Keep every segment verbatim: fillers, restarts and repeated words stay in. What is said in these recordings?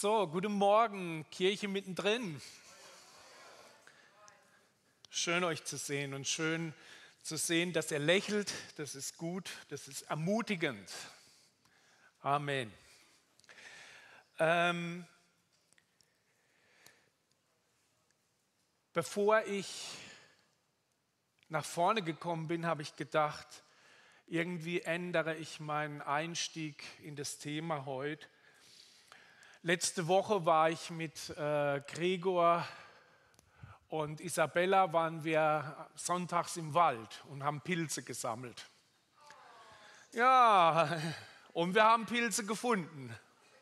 So, guten Morgen, Kirche mittendrin. Schön euch zu sehen und schön zu sehen, dass ihr lächelt. Das ist gut, das ist ermutigend. Amen. Ähm, bevor ich nach vorne gekommen bin, habe ich gedacht, irgendwie ändere ich meinen Einstieg in das Thema heute. Letzte Woche war ich mit äh, Gregor und Isabella, waren wir sonntags im Wald und haben Pilze gesammelt. Ja, und wir haben Pilze gefunden.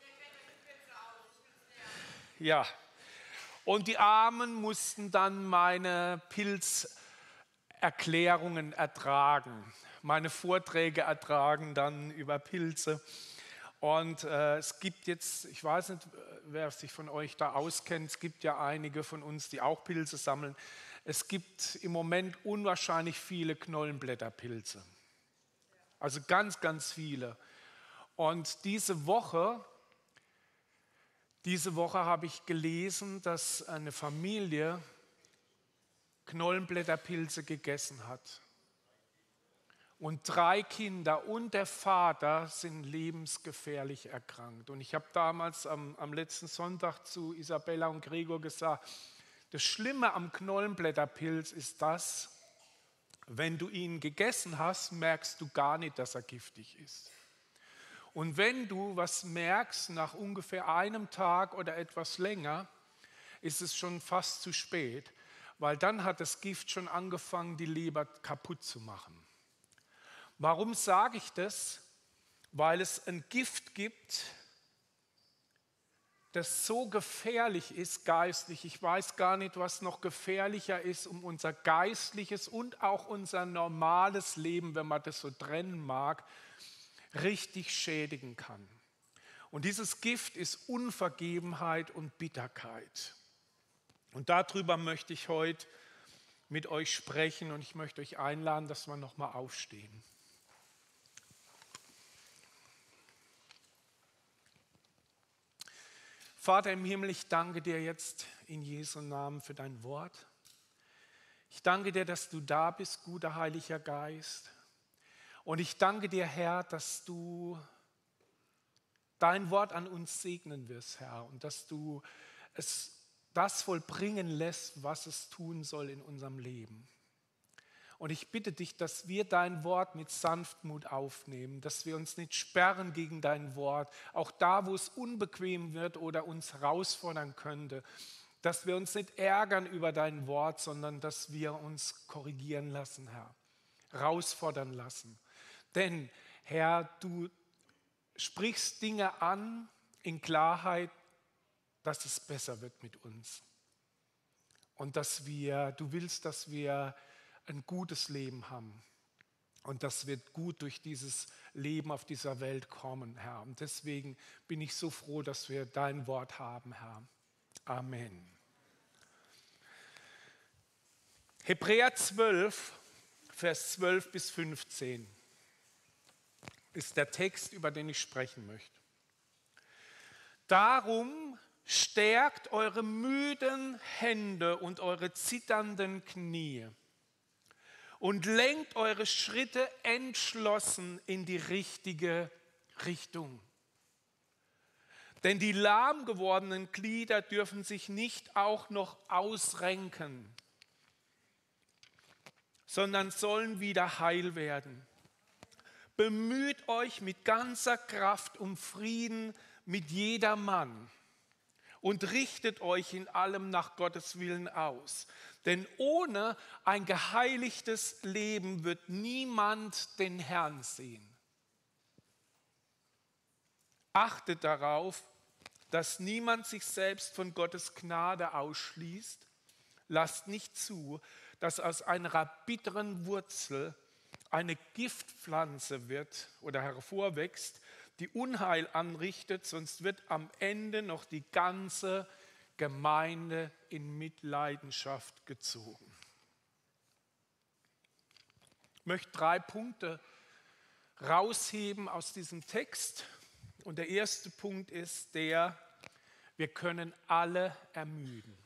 Ja, und die Armen mussten dann meine Pilzerklärungen ertragen, meine Vorträge ertragen dann über Pilze. Und äh, es gibt jetzt, ich weiß nicht, wer sich von euch da auskennt, es gibt ja einige von uns, die auch Pilze sammeln. Es gibt im Moment unwahrscheinlich viele Knollenblätterpilze. Also ganz, ganz viele. Und diese Woche, diese Woche habe ich gelesen, dass eine Familie Knollenblätterpilze gegessen hat. Und drei Kinder und der Vater sind lebensgefährlich erkrankt. Und ich habe damals am, am letzten Sonntag zu Isabella und Gregor gesagt, das Schlimme am Knollenblätterpilz ist das, wenn du ihn gegessen hast, merkst du gar nicht, dass er giftig ist. Und wenn du was merkst nach ungefähr einem Tag oder etwas länger, ist es schon fast zu spät, weil dann hat das Gift schon angefangen, die Leber kaputt zu machen. Warum sage ich das? Weil es ein Gift gibt, das so gefährlich ist geistlich. Ich weiß gar nicht, was noch gefährlicher ist, um unser geistliches und auch unser normales Leben, wenn man das so trennen mag, richtig schädigen kann. Und dieses Gift ist Unvergebenheit und Bitterkeit. Und darüber möchte ich heute mit euch sprechen und ich möchte euch einladen, dass wir nochmal aufstehen. Vater im Himmel, ich danke dir jetzt in Jesu Namen für dein Wort. Ich danke dir, dass du da bist, guter Heiliger Geist. Und ich danke dir, Herr, dass du dein Wort an uns segnen wirst, Herr, und dass du es das vollbringen lässt, was es tun soll in unserem Leben. Und ich bitte dich, dass wir dein Wort mit Sanftmut aufnehmen, dass wir uns nicht sperren gegen dein Wort, auch da, wo es unbequem wird oder uns herausfordern könnte, dass wir uns nicht ärgern über dein Wort, sondern dass wir uns korrigieren lassen, Herr, herausfordern lassen. Denn, Herr, du sprichst Dinge an in Klarheit, dass es besser wird mit uns. Und dass wir, du willst, dass wir ein gutes Leben haben und dass wir gut durch dieses Leben auf dieser Welt kommen, Herr. Und deswegen bin ich so froh, dass wir dein Wort haben, Herr. Amen. Hebräer zwölf, Vers zwölf bis fünfzehn ist der Text, über den ich sprechen möchte. Darum stärkt eure müden Hände und eure zitternden Knie und lenkt eure Schritte entschlossen in die richtige Richtung. Denn die lahm gewordenen Glieder dürfen sich nicht auch noch ausrenken, sondern sollen wieder heil werden. Bemüht euch mit ganzer Kraft um Frieden mit jedermann und richtet euch in allem nach Gottes Willen aus. Denn ohne ein geheiligtes Leben wird niemand den Herrn sehen. Achtet darauf, dass niemand sich selbst von Gottes Gnade ausschließt. Lasst nicht zu, dass aus einer bitteren Wurzel eine Giftpflanze wird oder hervorwächst, die Unheil anrichtet, sonst wird am Ende noch die ganze Gemeinde in Mitleidenschaft gezogen. Ich möchte drei Punkte rausheben aus diesem Text. Und der erste Punkt ist der, Wir können alle ermüden.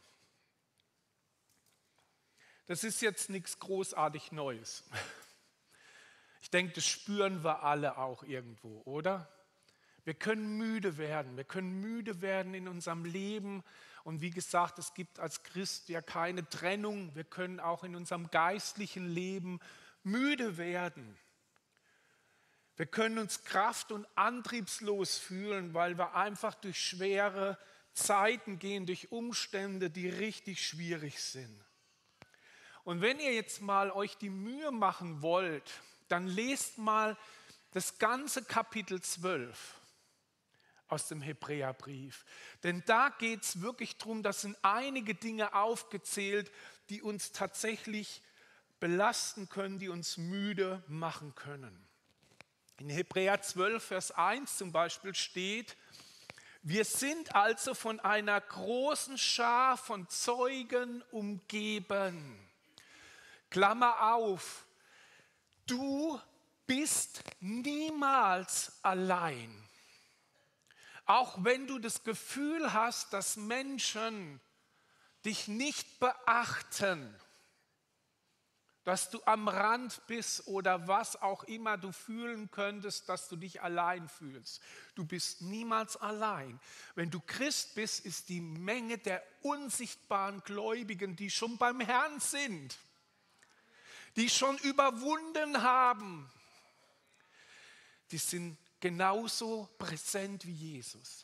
Das ist jetzt nichts großartig Neues. Ich denke, das spüren wir alle auch irgendwo, oder? Wir können müde werden. Wir können müde werden in unserem Leben. Und wie gesagt, es gibt als Christ ja keine Trennung. Wir können auch in unserem geistlichen Leben müde werden. Wir können uns kraft- und antriebslos fühlen, weil wir einfach durch schwere Zeiten gehen, durch Umstände, die richtig schwierig sind. Und wenn ihr jetzt mal euch die Mühe machen wollt, dann lest mal das ganze Kapitel zwölf aus dem Hebräerbrief. Denn da geht es wirklich darum, da sind einige Dinge aufgezählt, die uns tatsächlich belasten können, die uns müde machen können. In Hebräer zwölf, Vers eins zum Beispiel steht: Wir sind also von einer großen Schar von Zeugen umgeben. Klammer auf, du bist niemals allein. Auch wenn du das Gefühl hast, dass Menschen dich nicht beachten, dass du am Rand bist oder was auch immer du fühlen könntest, dass du dich allein fühlst. Du bist niemals allein. Wenn du Christ bist, ist die Menge der unsichtbaren Gläubigen, die schon beim Herrn sind, die schon überwunden haben, die sind genauso präsent wie Jesus.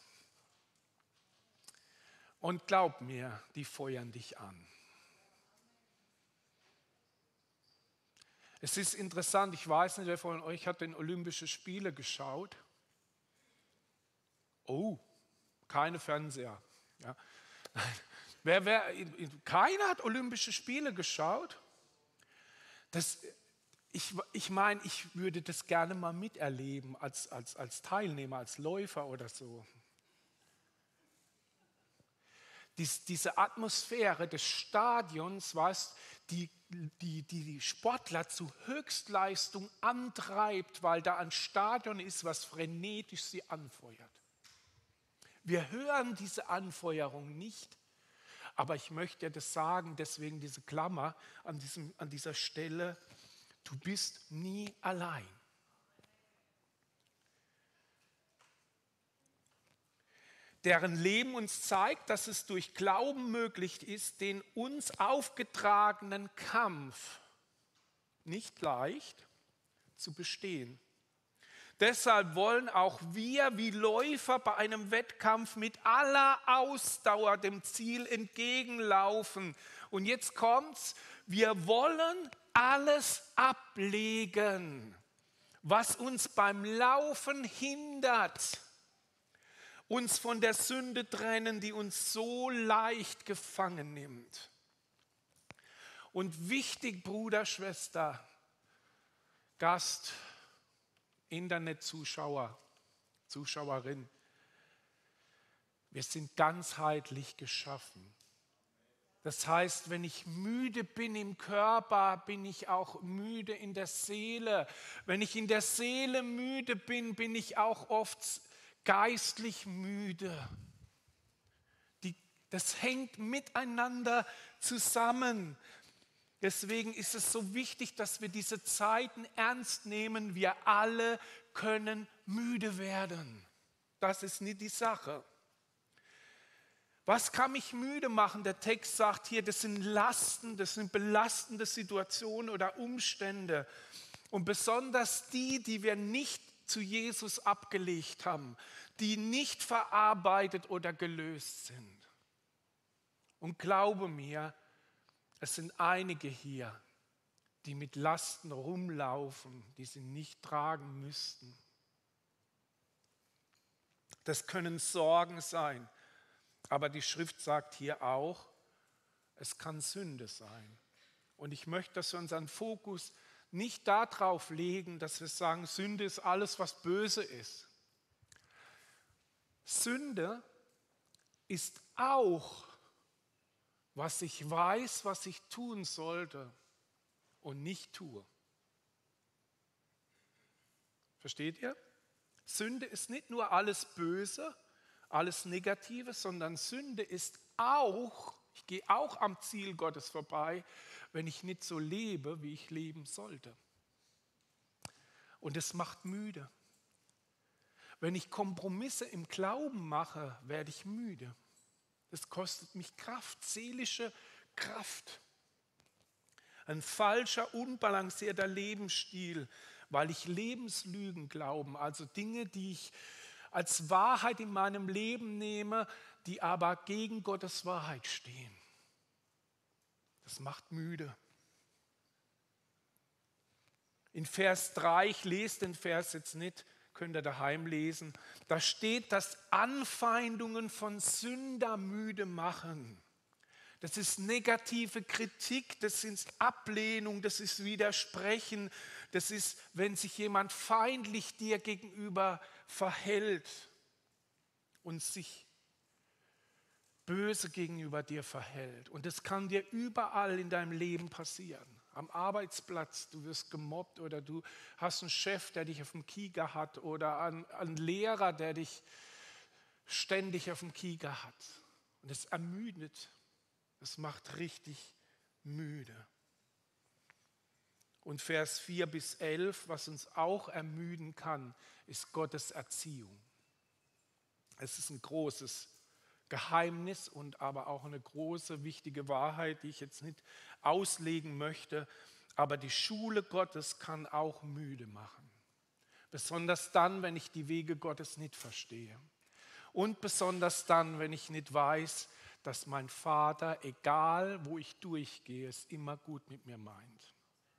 Und glaub mir, die feuern dich an. Es ist interessant, ich weiß nicht, wer von euch hat den Olympischen Spiele geschaut? Oh, keine Fernseher. Ja. Wer, wer, keiner hat Olympische Spiele geschaut? Das, ich ich meine, ich würde das gerne mal miterleben als, als, als Teilnehmer, als Läufer oder so. Dies, diese Atmosphäre des Stadions, weißt, die, die, die die Sportler zu Höchstleistung antreibt, weil da ein Stadion ist, was frenetisch sie anfeuert. Wir hören diese Anfeuerung nicht, aber ich möchte dir das sagen, deswegen diese Klammer an, diesem, an dieser Stelle: Du bist nie allein. Deren Leben uns zeigt, dass es durch Glauben möglich ist, den uns aufgetragenen Kampf nicht leicht zu bestehen. Deshalb wollen auch wir wie Läufer bei einem Wettkampf mit aller Ausdauer dem Ziel entgegenlaufen. Und jetzt kommt's: Wir wollen alles ablegen, was uns beim Laufen hindert, uns von der Sünde trennen, die uns so leicht gefangen nimmt. Und wichtig, Bruder, Schwester, Gast, Internetzuschauer, Zuschauerin, wir sind ganzheitlich geschaffen. Das heißt, wenn ich müde bin im Körper, bin ich auch müde in der Seele. Wenn ich in der Seele müde bin, bin ich auch oft geistlich müde. Die, das hängt miteinander zusammen. Deswegen ist es so wichtig, dass wir diese Zeiten ernst nehmen. Wir alle können müde werden. Das ist nicht die Sache. Was kann mich müde machen? Der Text sagt hier, das sind Lasten, das sind belastende Situationen oder Umstände. Und besonders die, die wir nicht zu Jesus abgelegt haben, die nicht verarbeitet oder gelöst sind. Und glaube mir, es sind einige hier, die mit Lasten rumlaufen, die sie nicht tragen müssten. Das können Sorgen sein, aber die Schrift sagt hier auch, es kann Sünde sein. Und ich möchte, dass wir unseren Fokus nicht darauf legen, dass wir sagen, Sünde ist alles, was böse ist. Sünde ist auch, was ich weiß, was ich tun sollte und nicht tue. Versteht ihr? Sünde ist nicht nur alles Böse, alles Negative, sondern Sünde ist auch, ich gehe auch am Ziel Gottes vorbei, wenn ich nicht so lebe, wie ich leben sollte. Und es macht müde. Wenn ich Kompromisse im Glauben mache, werde ich müde. Das kostet mich Kraft, seelische Kraft. Ein falscher, unbalancierter Lebensstil, weil ich Lebenslügen glaube, also Dinge, die ich als Wahrheit in meinem Leben nehme, die aber gegen Gottes Wahrheit stehen. Das macht müde. In Vers drei, ich lese den Vers jetzt nicht, könnt ihr daheim lesen, da steht, dass Anfeindungen von Sünder müde machen. Das ist negative Kritik, das ist Ablehnung, das ist Widersprechen, das ist, wenn sich jemand feindlich dir gegenüber verhält und sich böse gegenüber dir verhält. Und das kann dir überall in deinem Leben passieren. Am Arbeitsplatz, du wirst gemobbt oder du hast einen Chef, der dich auf dem Kieker hat oder einen, einen Lehrer, der dich ständig auf dem Kieker hat. Und das ermüdet. Das macht richtig müde. Und Vers vier bis elf, was uns auch ermüden kann, ist Gottes Erziehung. Es ist ein großes Geheimnis und aber auch eine große, wichtige Wahrheit, die ich jetzt nicht auslegen möchte. Aber die Schule Gottes kann auch müde machen. Besonders dann, wenn ich die Wege Gottes nicht verstehe. Und besonders dann, wenn ich nicht weiß, dass mein Vater, egal wo ich durchgehe, es immer gut mit mir meint.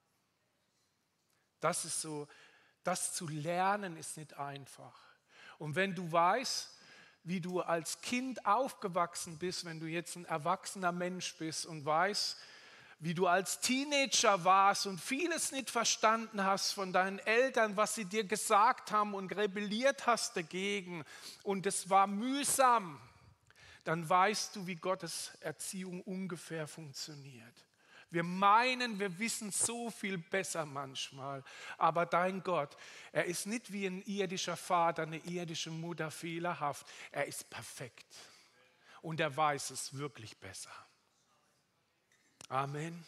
Das ist so, das zu lernen ist nicht einfach. Und wenn du weißt, wie du als Kind aufgewachsen bist, wenn du jetzt ein erwachsener Mensch bist und weißt, wie du als Teenager warst und vieles nicht verstanden hast von deinen Eltern, was sie dir gesagt haben und rebelliert hast dagegen und es war mühsam, dann weißt du, wie Gottes Erziehung ungefähr funktioniert. Wir meinen, wir wissen so viel besser manchmal, aber dein Gott, er ist nicht wie ein irdischer Vater, eine irdische Mutter fehlerhaft, er ist perfekt und er weiß es wirklich besser. Amen.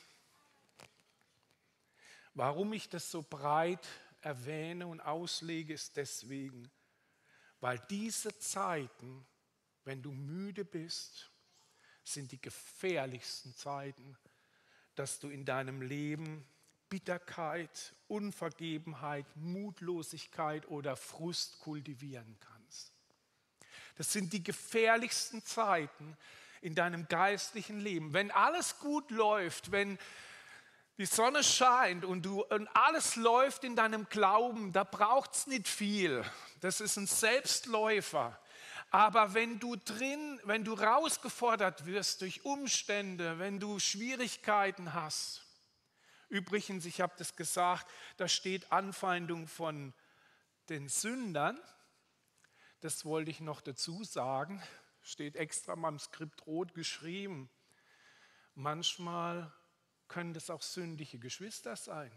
Warum ich das so breit erwähne und auslege, ist deswegen, weil diese Zeiten, wenn du müde bist, sind die gefährlichsten Zeiten, dass du in deinem Leben Bitterkeit, Unvergebenheit, Mutlosigkeit oder Frust kultivieren kannst. Das sind die gefährlichsten Zeiten in deinem geistlichen Leben. Wenn alles gut läuft, wenn die Sonne scheint und, du, und alles läuft in deinem Glauben, da braucht es nicht viel. Das ist ein Selbstläufer. Aber wenn du drin, wenn du herausgefordert wirst durch Umstände, wenn du Schwierigkeiten hast, übrigens, ich habe das gesagt, da steht Anfeindung von den Sündern, das wollte ich noch dazu sagen, steht extra mal im Skript rot geschrieben. Manchmal können das auch sündige Geschwister sein.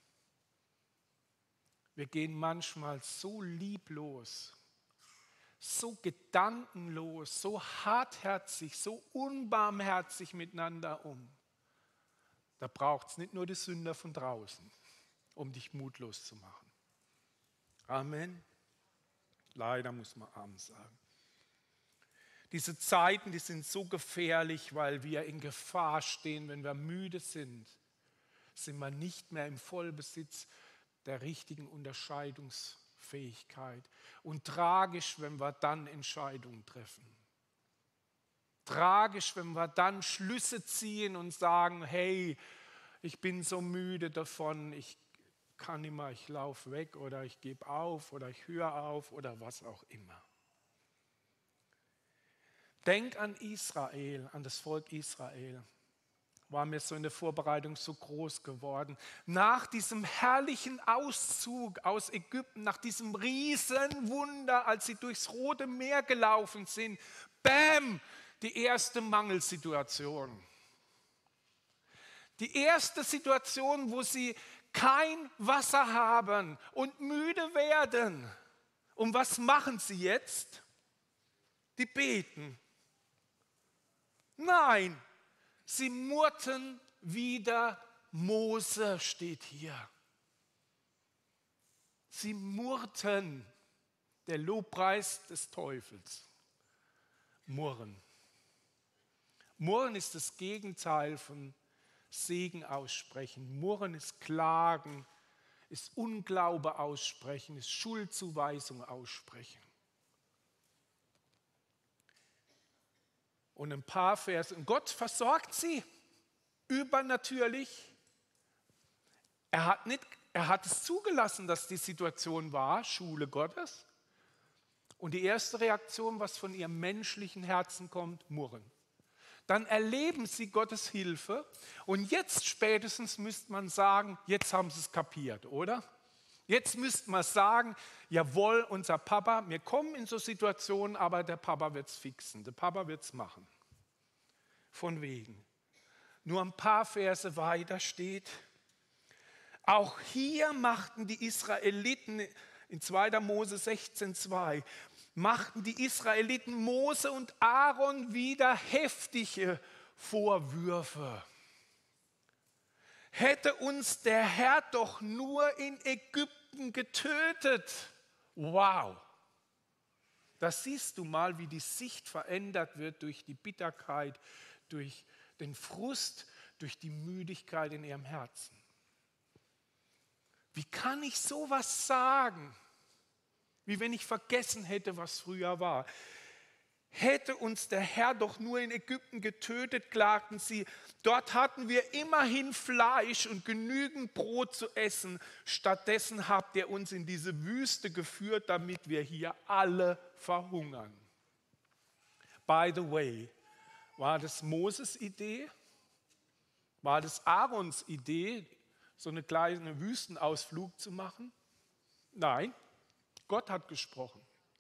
Wir gehen manchmal so lieblos, so gedankenlos, so hartherzig, so unbarmherzig miteinander um. Da braucht es nicht nur die Sünder von draußen, um dich mutlos zu machen. Amen. Leider muss man Amen sagen. Diese Zeiten, die sind so gefährlich, weil wir in Gefahr stehen, wenn wir müde sind, sind wir nicht mehr im Vollbesitz der richtigen Unterscheidungsfähigkeit. Und tragisch, wenn wir dann Entscheidungen treffen. Tragisch, wenn wir dann Schlüsse ziehen und sagen, hey, ich bin so müde davon, ich kann nicht mehr, ich laufe weg oder ich gebe auf oder ich höre auf oder was auch immer. Denk an Israel, an das Volk Israel. War mir so in der Vorbereitung so groß geworden. Nach diesem herrlichen Auszug aus Ägypten, nach diesem Riesenwunder, als sie durchs Rote Meer gelaufen sind, bam, die erste Mangelsituation. Die erste Situation, wo sie kein Wasser haben und müde werden. Und was machen sie jetzt? die beten. Nein, sie murrten wider Mose, steht hier. Sie murrten, der Lobpreis des Teufels. Murren. Murren ist das Gegenteil von Segen aussprechen. Murren ist Klagen, ist Unglaube aussprechen, ist Schuldzuweisung aussprechen. Und ein paar Verse. Und Gott versorgt sie übernatürlich. Er hat, nicht, er hat es zugelassen, dass die Situation war, Schule Gottes. Und die erste Reaktion, was von ihrem menschlichen Herzen kommt, murren. Dann erleben sie Gottes Hilfe und jetzt spätestens müsste man sagen, jetzt haben sie es kapiert, oder? Jetzt müsste man sagen, jawohl, unser Papa, wir kommen in so Situationen, aber der Papa wird es fixen, der Papa wird es machen. Von wegen. Nur ein paar Verse weiter steht, auch hier machten die Israeliten, in zweiter Mose sechzehn zwei, machten die Israeliten Mose und Aaron wieder heftige Vorwürfe. Hätte uns der Herr doch nur in Ägypten getötet. Wow. Da siehst du mal, wie die Sicht verändert wird durch die Bitterkeit, durch den Frust, durch die Müdigkeit in ihrem Herzen. Wie kann ich sowas sagen? Wie wenn ich vergessen hätte, was früher war. Hätte uns der Herr doch nur in Ägypten getötet, klagten sie. Dort hatten wir immerhin Fleisch und genügend Brot zu essen. Stattdessen habt ihr uns in diese Wüste geführt, damit wir hier alle verhungern. By the way, war das Moses' Idee? War das Aarons Idee, so eine kleine Wüstenausflug zu machen? Nein. Gott hat gesprochen.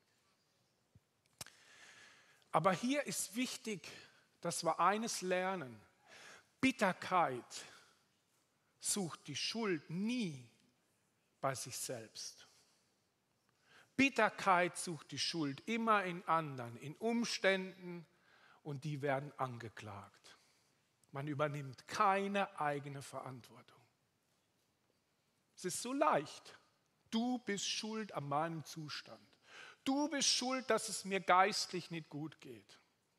Aber hier ist wichtig, dass wir eines lernen. Bitterkeit sucht die Schuld nie bei sich selbst. Bitterkeit sucht die Schuld immer in anderen, in Umständen, und die werden angeklagt. Man übernimmt keine eigene Verantwortung. Es ist so leicht. Du bist schuld an meinem Zustand. Du bist schuld, dass es mir geistlich nicht gut geht.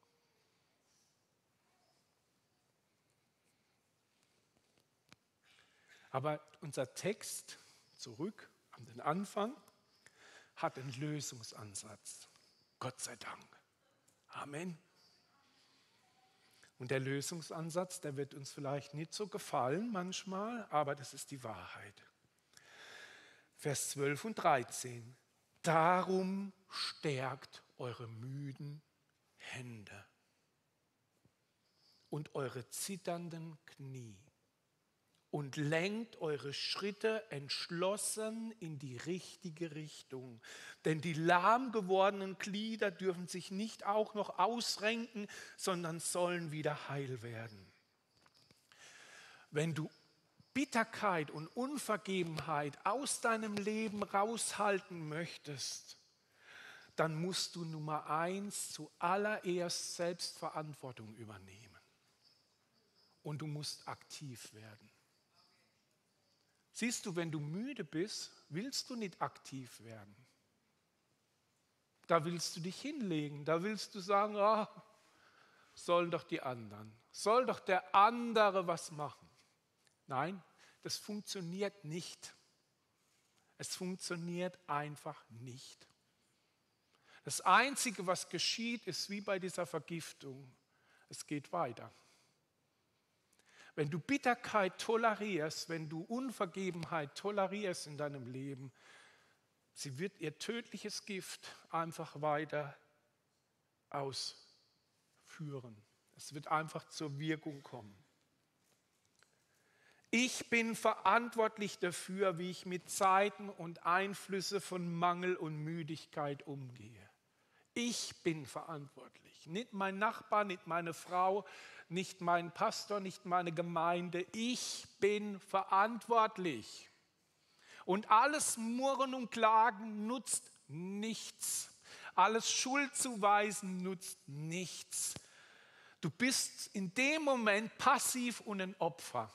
Aber unser Text, zurück an den Anfang, hat einen Lösungsansatz. Gott sei Dank. Amen. Und der Lösungsansatz, der wird uns vielleicht nicht so gefallen manchmal, aber das ist die Wahrheit. Vers zwölf und dreizehn. Darum stärkt eure müden Hände und eure zitternden Knie und lenkt eure Schritte entschlossen in die richtige Richtung. Denn die lahm gewordenen Glieder dürfen sich nicht auch noch ausrenken, sondern sollen wieder heil werden. Wenn du Bitterkeit und Unvergebenheit aus deinem Leben raushalten möchtest, dann musst du Nummer eins zuallererst Selbstverantwortung übernehmen. Und du musst aktiv werden. Siehst du, wenn du müde bist, willst du nicht aktiv werden. Da willst du dich hinlegen, da willst du sagen, oh, sollen doch die anderen, soll doch der andere was machen. Nein, das funktioniert nicht. Es funktioniert einfach nicht. Das Einzige, was geschieht, ist wie bei dieser Vergiftung. Es geht weiter. Wenn du Bitterkeit tolerierst, wenn du Unvergebenheit tolerierst in deinem Leben, sie wird ihr tödliches Gift einfach weiter ausführen. Es wird einfach zur Wirkung kommen. Ich bin verantwortlich dafür, wie ich mit Zeiten und Einflüsse von Mangel und Müdigkeit umgehe. Ich bin verantwortlich. Nicht mein Nachbar, nicht meine Frau, nicht mein Pastor, nicht meine Gemeinde. Ich bin verantwortlich. Und alles Murren und Klagen nutzt nichts. Alles Schuldzuweisen nutzt nichts. Du bist in dem Moment passiv und ein Opfer.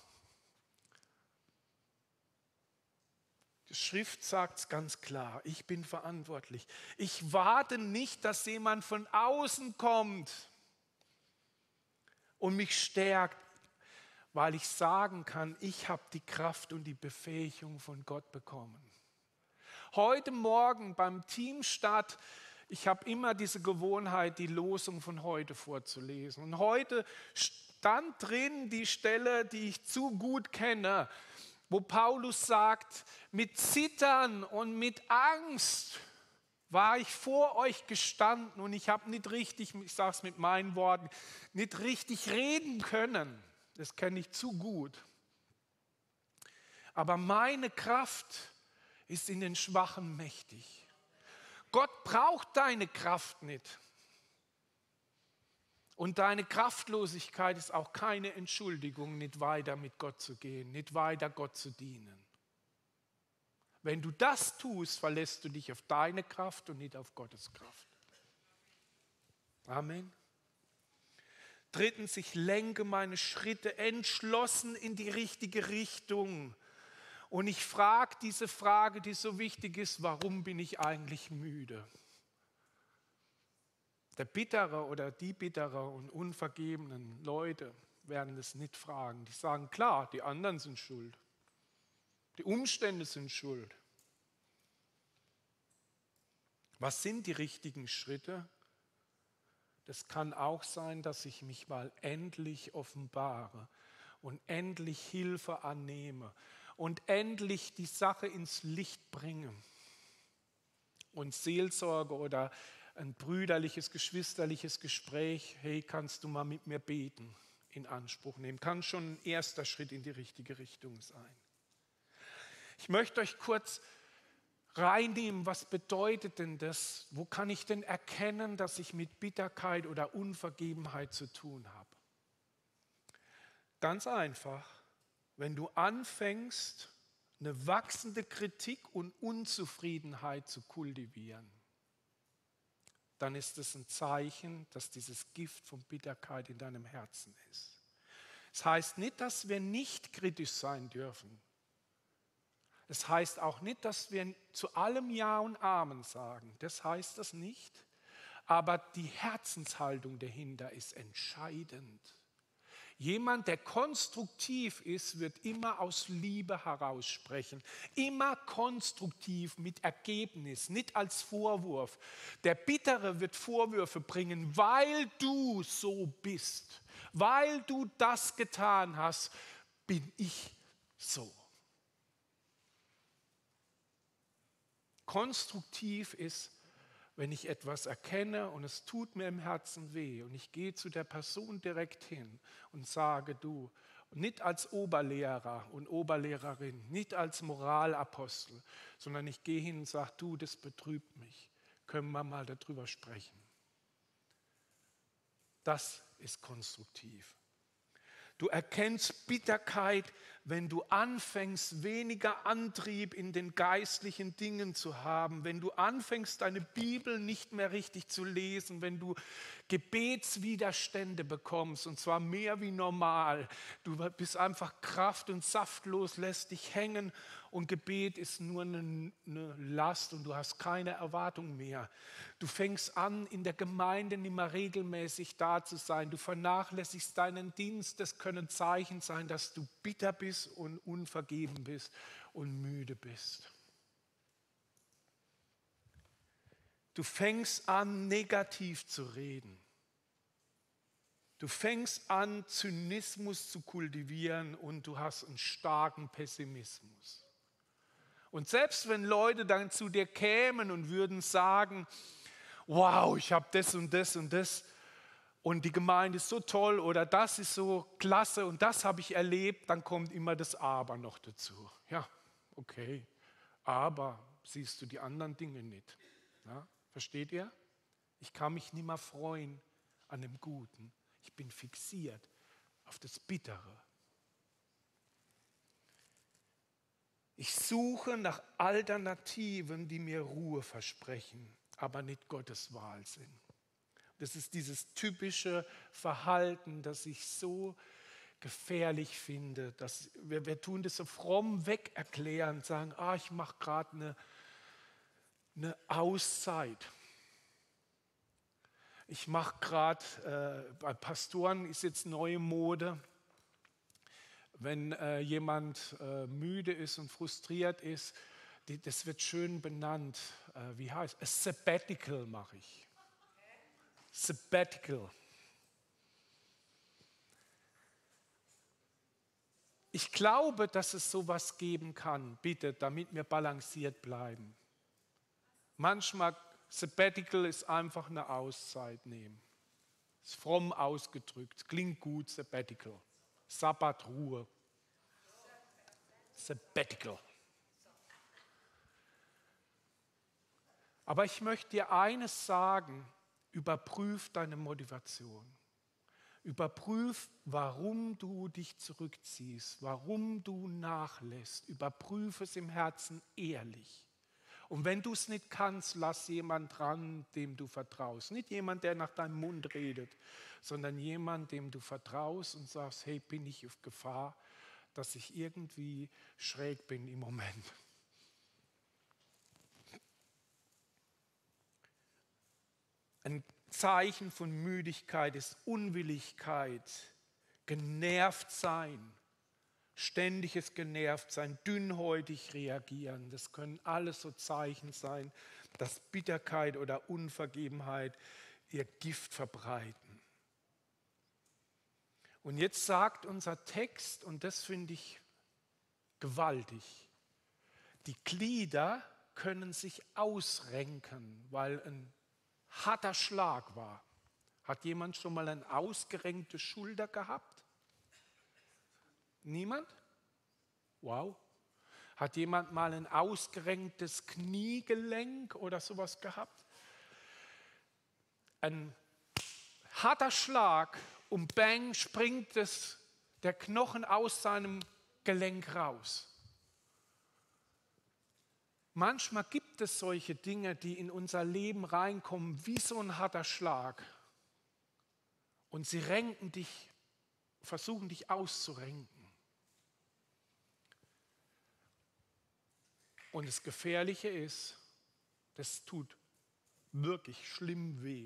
Die Schrift sagt es ganz klar, ich bin verantwortlich. Ich warte nicht, dass jemand von außen kommt und mich stärkt, weil ich sagen kann, ich habe die Kraft und die Befähigung von Gott bekommen. Heute Morgen beim Teamstart, ich habe immer diese Gewohnheit, die Losung von heute vorzulesen. Und heute stand drin die Stelle, die ich zu gut kenne, wo Paulus sagt, mit Zittern und mit Angst war ich vor euch gestanden und ich habe nicht richtig, ich sage es mit meinen Worten, nicht richtig reden können. Das kenne ich zu gut. Aber meine Kraft ist in den Schwachen mächtig. Gott braucht deine Kraft nicht. Und deine Kraftlosigkeit ist auch keine Entschuldigung, nicht weiter mit Gott zu gehen, nicht weiter Gott zu dienen. Wenn du das tust, verlässt du dich auf deine Kraft und nicht auf Gottes Kraft. Amen. Drittens, ich lenke meine Schritte entschlossen in die richtige Richtung. Und ich frage diese Frage, die so wichtig ist, warum bin ich eigentlich müde? Der bittere oder die bittere und unvergebenen Leute werden es nicht fragen. Die sagen, klar, die anderen sind schuld. Die Umstände sind schuld. Was sind die richtigen Schritte? Das kann auch sein, dass ich mich mal endlich offenbare und endlich Hilfe annehme und endlich die Sache ins Licht bringe und Seelsorge oder ein brüderliches, geschwisterliches Gespräch, hey, kannst du mal mit mir beten, in Anspruch nehmen. Kann schon ein erster Schritt in die richtige Richtung sein. Ich möchte euch kurz reinnehmen, was bedeutet denn das? Wo kann ich denn erkennen, dass ich mit Bitterkeit oder Unvergebenheit zu tun habe? Ganz einfach, wenn du anfängst, eine wachsende Kritik und Unzufriedenheit zu kultivieren, dann ist es ein Zeichen, dass dieses Gift von Bitterkeit in deinem Herzen ist. Das heißt nicht, dass wir nicht kritisch sein dürfen. Das heißt auch nicht, dass wir zu allem Ja und Amen sagen. Das heißt das nicht. Aber die Herzenshaltung dahinter ist entscheidend. Jemand, der konstruktiv ist, wird immer aus Liebe heraussprechen. Immer konstruktiv mit Ergebnis, nicht als Vorwurf. Der Bittere wird Vorwürfe bringen, weil du so bist. Weil du das getan hast, bin ich so. Konstruktiv ist, wenn ich etwas erkenne und es tut mir im Herzen weh und ich gehe zu der Person direkt hin und sage, du, nicht als Oberlehrer und Oberlehrerin, nicht als Moralapostel, sondern ich gehe hin und sage, du, das betrübt mich, können wir mal darüber sprechen. Das ist konstruktiv. Du erkennst Bitterkeit, wenn du anfängst, weniger Antrieb in den geistlichen Dingen zu haben, wenn du anfängst, deine Bibel nicht mehr richtig zu lesen, wenn du Gebetswiderstände bekommst, und zwar mehr wie normal. Du bist einfach kraft- und saftlos, lässt dich hängen und Gebet ist nur eine, eine Last und du hast keine Erwartung mehr. Du fängst an, in der Gemeinde nicht mehr regelmäßig da zu sein. Du vernachlässigst deinen Dienst. Das können Zeichen sein, dass du bitter bist und unvergeben bist und müde bist. Du fängst an, negativ zu reden. Du fängst an, Zynismus zu kultivieren und du hast einen starken Pessimismus. Und selbst wenn Leute dann zu dir kämen und würden sagen, wow, ich habe das und das und das und die Gemeinde ist so toll oder das ist so klasse und das habe ich erlebt, dann kommt immer das Aber noch dazu. Ja, okay, aber siehst du die anderen Dinge nicht. Ja, versteht ihr? Ich kann mich nicht mehr freuen an dem Guten. Ich bin fixiert auf das Bittere. Ich suche nach Alternativen, die mir Ruhe versprechen. aber nicht Gottes Wahl sind. Das ist dieses typische Verhalten, das ich so gefährlich finde. Dass wir, wir tun das so fromm weg erklären, sagen, ah, ich mache gerade eine, eine Auszeit. Ich mache gerade, äh, bei Pastoren ist jetzt neue Mode, wenn äh, jemand äh, müde ist und frustriert ist, die, das wird schön benannt. Äh, wie heißt es? A Sabbatical mache ich. Sabbatical. Ich glaube, dass es sowas geben kann, bitte, damit wir balanciert bleiben. Manchmal, Sabbatical ist einfach eine Auszeit nehmen. Ist fromm ausgedrückt, klingt gut, Sabbatical. Sabbat, Ruhe. Sabbatical. Aber ich möchte dir eines sagen, überprüf deine Motivation. Überprüf, warum du dich zurückziehst, warum du nachlässt. Überprüf es im Herzen ehrlich. Und wenn du es nicht kannst, lass jemand dran, dem du vertraust. Nicht jemand, der nach deinem Mund redet, sondern jemand, dem du vertraust und sagst, hey, bin ich auf Gefahr, dass ich irgendwie schräg bin im Moment. Ein Zeichen von Müdigkeit ist Unwilligkeit, genervt sein, ständiges Genervtsein, dünnhäutig reagieren. Das können alles so Zeichen sein, dass Bitterkeit oder Unvergebenheit ihr Gift verbreiten. Und jetzt sagt unser Text, und das finde ich gewaltig, die Glieder können sich ausrenken, weil ein harter Schlag war. Hat jemand schon mal eine ausgerenkte Schulter gehabt? Niemand? Wow. Hat jemand mal ein ausgerenktes Kniegelenk oder sowas gehabt? Ein harter Schlag und bang springt das, der Knochen aus seinem Gelenk raus. Manchmal gibt es solche Dinge, die in unser Leben reinkommen, wie so ein harter Schlag. Und sie renken dich, versuchen dich auszurenken. Und das Gefährliche ist, das tut wirklich schlimm weh.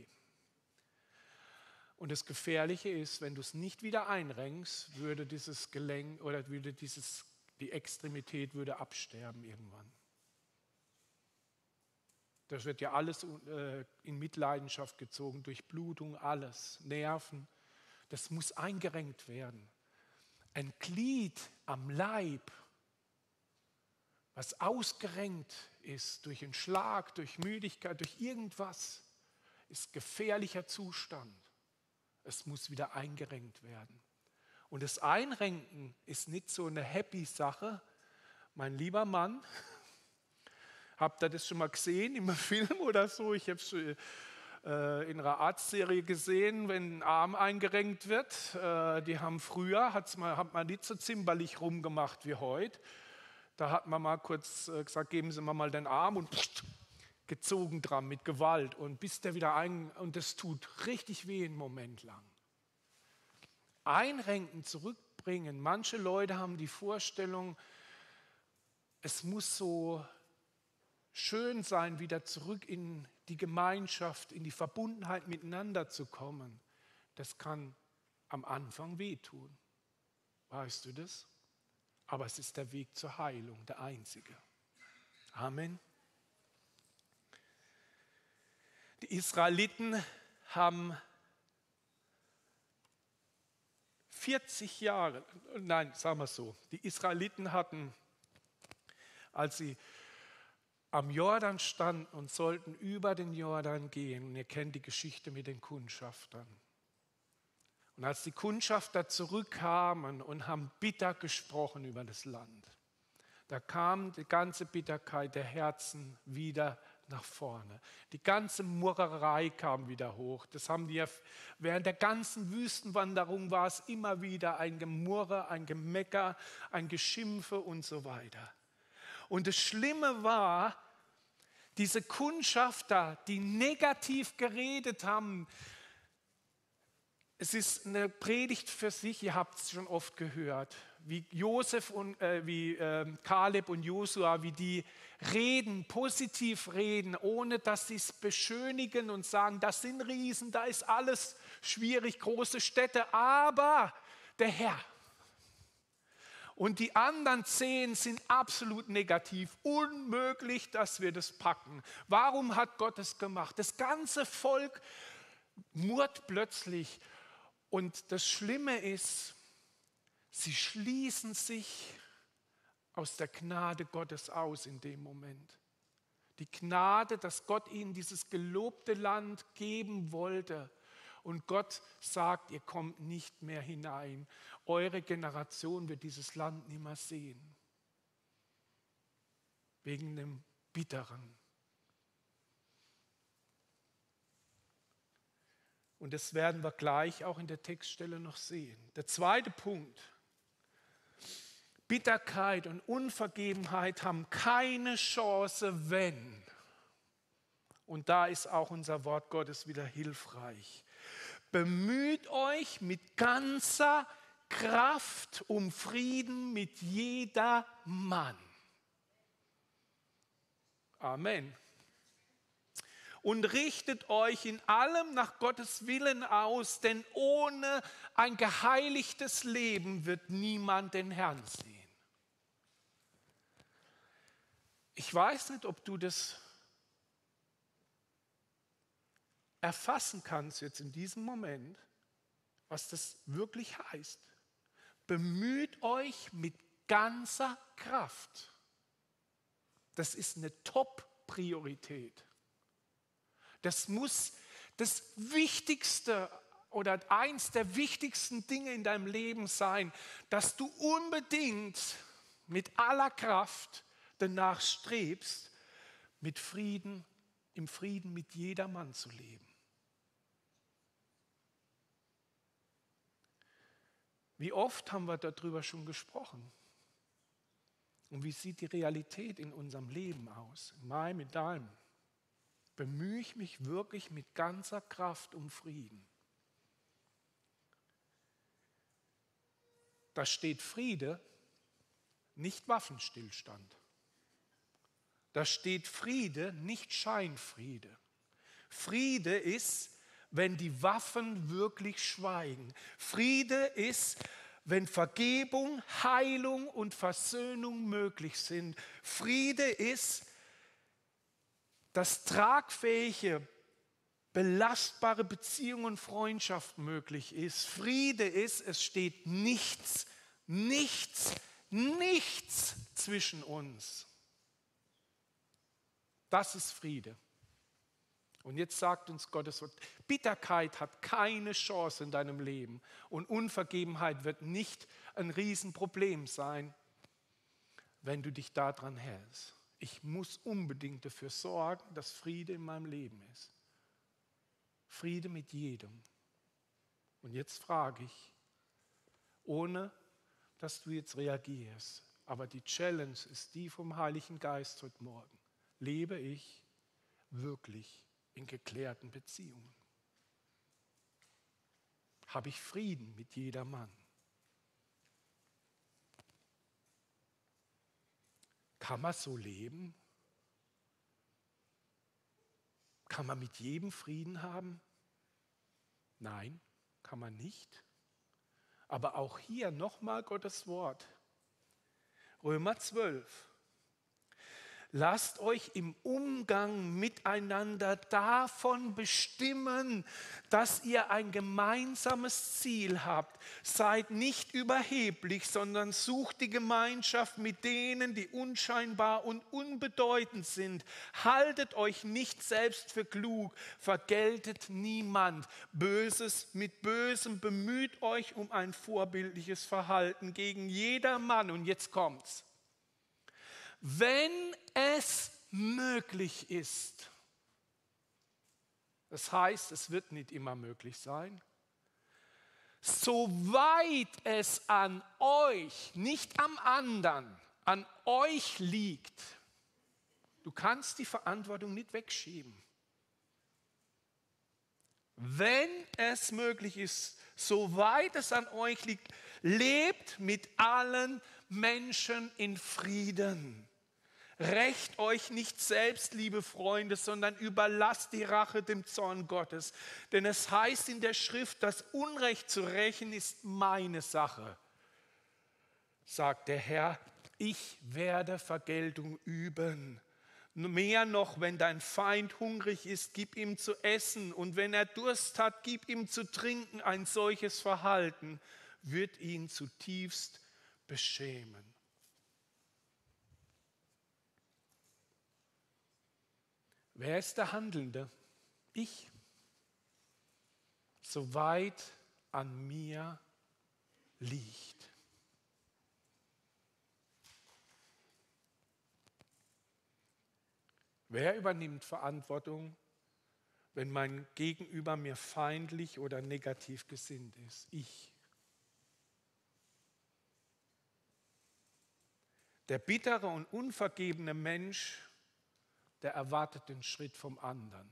Und das Gefährliche ist, wenn du es nicht wieder einrenkst, würde dieses Gelenk oder würde dieses, die Extremität würde absterben irgendwann. Das wird ja alles äh, in Mitleidenschaft gezogen, Durchblutung, alles, Nerven. Das muss eingerenkt werden. Ein Glied am Leib, was ausgerenkt ist durch einen Schlag, durch Müdigkeit, durch irgendwas, ist gefährlicher Zustand. Es muss wieder eingerenkt werden. Und das Einrenken ist nicht so eine happy Sache. Mein lieber Mann, habt ihr das schon mal gesehen im Film oder so? Ich habe es äh, in einer Arztserie gesehen, wenn ein Arm eingerenkt wird. Äh, die haben früher, hat's mal, hat man nicht so zimperlich rumgemacht wie heute. Da hat man mal kurz äh, gesagt, geben Sie mir mal den Arm und pst, gezogen dran mit Gewalt. Und bis der wieder ein, und das tut richtig weh einen Moment lang. Einrenken, zurückbringen. Manche Leute haben die Vorstellung, es muss so schön sein, wieder zurück in die Gemeinschaft, in die Verbundenheit miteinander zu kommen. Das kann am Anfang wehtun. Weißt du das? Aber es ist der Weg zur Heilung, der einzige. Amen. Die Israeliten haben vierzig Jahre, nein, sagen wir es so, die Israeliten hatten, als sie am Jordan standen und sollten über den Jordan gehen. Und ihr kennt die Geschichte mit den Kundschaftern. Und als die Kundschafter zurückkamen und haben bitter gesprochen über das Land, da kam die ganze Bitterkeit der Herzen wieder nach vorne. Die ganze Murrerei kam wieder hoch. Das haben die ja, während der ganzen Wüstenwanderung war es immer wieder ein Gemurre, ein Gemecker, ein Geschimpfe und so weiter. Und das Schlimme war, Diese Kundschafter, die negativ geredet haben, es ist eine Predigt für sich, ihr habt es schon oft gehört, wie Josef und äh, wie äh, Kaleb und Josua, wie die reden, positiv reden, ohne dass sie es beschönigen und sagen, das sind Riesen, da ist alles schwierig, große Städte, aber der Herr. Und die anderen zehn sind absolut negativ. Unmöglich, dass wir das packen. Warum hat Gott es gemacht? Das ganze Volk murrt plötzlich. Und das Schlimme ist, sie schließen sich aus der Gnade Gottes aus in dem Moment. Die Gnade, dass Gott ihnen dieses gelobte Land geben wollte. Und Gott sagt, ihr kommt nicht mehr hinein. Eure Generation wird dieses Land nicht mehr sehen. Wegen dem Bitteren. Und das werden wir gleich auch in der Textstelle noch sehen. Der zweite Punkt. Bitterkeit und Unvergebenheit haben keine Chance, wenn. Und da ist auch unser Wort Gottes wieder hilfreich. Bemüht euch mit ganzer Kraft um Frieden mit jedermann. Amen. Und richtet euch in allem nach Gottes Willen aus, denn ohne ein geheiligtes Leben wird niemand den Herrn sehen. Ich weiß nicht, ob du das erfassen kannst jetzt in diesem Moment, was das wirklich heißt. Bemüht euch mit ganzer Kraft. Das ist eine Top-Priorität. Das muss das Wichtigste oder eins der wichtigsten Dinge in deinem Leben sein, dass du unbedingt mit aller Kraft danach strebst, mit Frieden, im Frieden mit jedermann zu leben. Wie oft haben wir darüber schon gesprochen? Und wie sieht die Realität in unserem Leben aus? In meinem, in deinem? Bemühe ich mich wirklich mit ganzer Kraft um Frieden? Da steht Friede, nicht Waffenstillstand. Da steht Friede, nicht Scheinfriede. Friede ist, wenn die Waffen wirklich schweigen. Friede ist, wenn Vergebung, Heilung und Versöhnung möglich sind. Friede ist, dass tragfähige, belastbare Beziehung und Freundschaft möglich ist. Friede ist, es steht nichts, nichts, nichts zwischen uns. Das ist Friede. Und jetzt sagt uns Gottes Wort, Bitterkeit hat keine Chance in deinem Leben und Unvergebenheit wird nicht ein Riesenproblem sein, wenn du dich daran hältst. Ich muss unbedingt dafür sorgen, dass Friede in meinem Leben ist. Friede mit jedem. Und jetzt frage ich, ohne dass du jetzt reagierst, aber die Challenge ist die vom Heiligen Geist heute Morgen. Lebe ich wirklich in geklärten Beziehungen? Habe ich Frieden mit jedermann? Kann man so leben? Kann man mit jedem Frieden haben? Nein, kann man nicht. Aber auch hier nochmal Gottes Wort. Römer zwölf. Lasst euch im Umgang miteinander davon bestimmen, dass ihr ein gemeinsames Ziel habt. Seid nicht überheblich, sondern sucht die Gemeinschaft mit denen, die unscheinbar und unbedeutend sind. Haltet euch nicht selbst für klug, vergeltet niemand Böses mit Bösem. Bemüht euch um ein vorbildliches Verhalten gegen jedermann. Und jetzt kommt's. Wenn es möglich ist, das heißt, es wird nicht immer möglich sein, soweit es an euch, nicht am anderen, an euch liegt, Du kannst die Verantwortung nicht wegschieben. Wenn es möglich ist, soweit es an euch liegt, lebt mit allen Menschen in Frieden. Rächt euch nicht selbst, liebe Freunde, sondern überlasst die Rache dem Zorn Gottes. Denn es heißt in der Schrift, das Unrecht zu rächen ist meine Sache, sagt der Herr. Ich werde Vergeltung üben. Mehr noch, wenn dein Feind hungrig ist, gib ihm zu essen. Und wenn er Durst hat, gib ihm zu trinken. Ein solches Verhalten wird ihn zutiefst beschämen. Wer ist der Handelnde? Ich. Soweit an mir liegt. Wer übernimmt Verantwortung, wenn mein Gegenüber mir feindlich oder negativ gesinnt ist? Ich. Der bittere und unvergebene Mensch, der erwartet den Schritt vom anderen.